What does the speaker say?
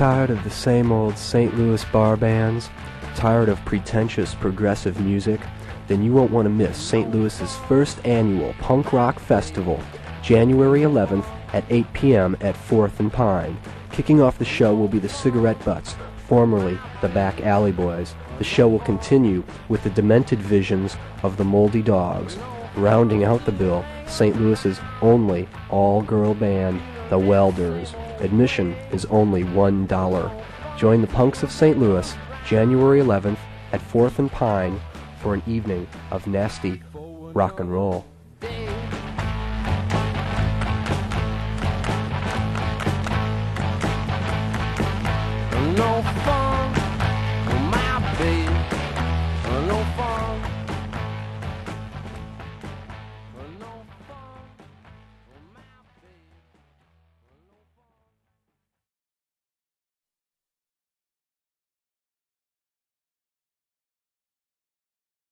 Tired of the same old St. Louis bar bands? Tired of pretentious progressive music? Then you won't want to miss St. Louis's first annual punk rock festival, January 11th at 8 p.m. at 4th and Pine. Kicking off the show will be the Cigarette Butts, formerly the Back Alley Boys. The show will continue with the Demented Visions of the Moldy Dogs. Rounding out the bill, St. Louis's only all-girl band, the Welders. Admission is only $1. Join the Punks of St. Louis, January 11th at 4th and Pine for an evening of nasty rock and roll.